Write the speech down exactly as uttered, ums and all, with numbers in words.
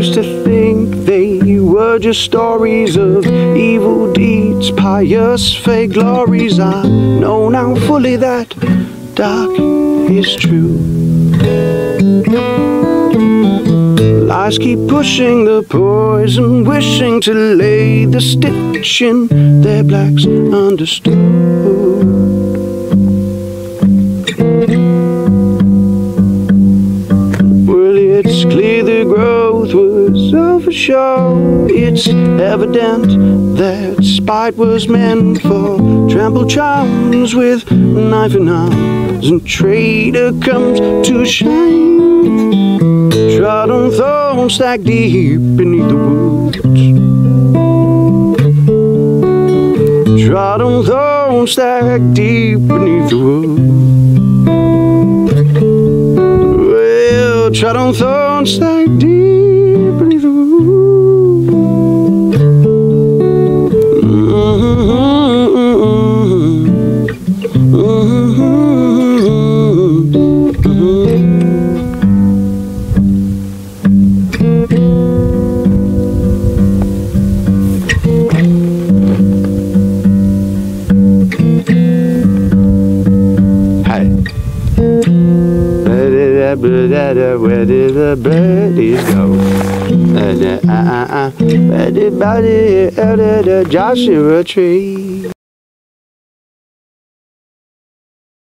used to think they were just stories of evil deeds, pious fake glories. I know now fully that dark is true. Lies keep pushing the poison, wishing to lay the stitch in their blacks understood. Well, it's clear the growth was over show. It's evident that spite was meant for trampled charms with knife and arms, and traitor comes to shine. Trod on thorns stacked deep beneath the woods. Trod on thorns stacked deep beneath the woods. Well, trod on thorns stacked deep beneath the woods. Mm-hmm. Where did the birdies go? Uh, uh, uh, uh, where did the Joshua tree?